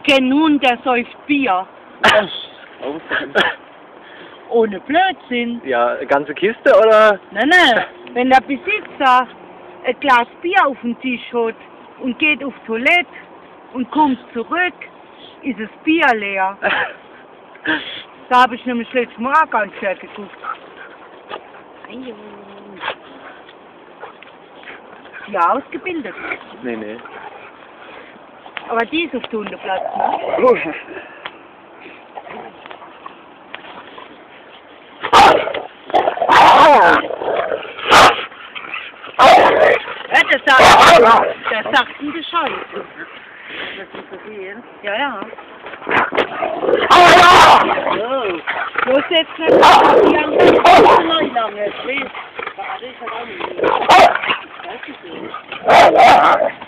kenne einen Hund, der säuft Bier. Ohne Blödsinn. Ja, ganze Kiste oder? Nein, nein. Wenn der Besitzer ein Glas Bier auf dem Tisch hat und geht auf die Toilette und kommt zurück, ist das Bier leer. Da habe ich nämlich letztes Mal auch ganz schön geguckt. Ja, ausgebildet. Nee. Aber die ist auf dem Hundeplatz, ne? Ja, der sagt ihm Bescheid. Ja. Los jetzt nicht. Lange.